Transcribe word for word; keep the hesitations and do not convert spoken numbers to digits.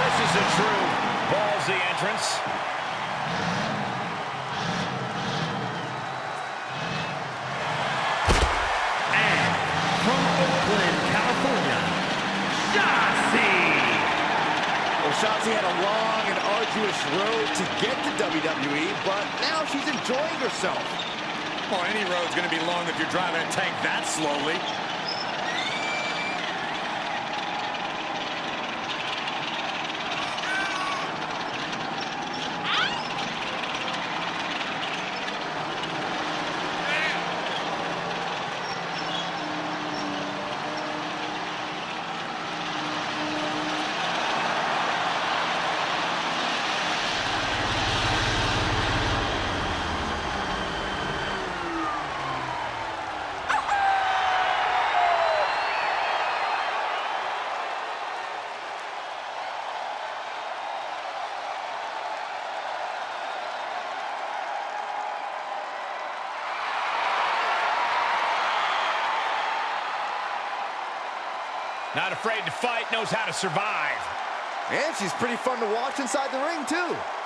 This is a true ballsy entrance. And from Oakland, California, Shotzi. Well, Shotzi had a long and arduous road to get to W W E, but now she's enjoying herself. Well, any road's going to be long if you're driving a tank that slowly. Not afraid to fight, knows how to survive. And she's pretty fun to watch inside the ring, too.